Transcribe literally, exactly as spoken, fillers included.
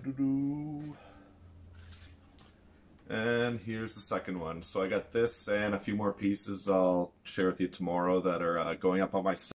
And here's the second one. So I got this and a few more pieces I'll share with you tomorrow that are uh, going up on my site.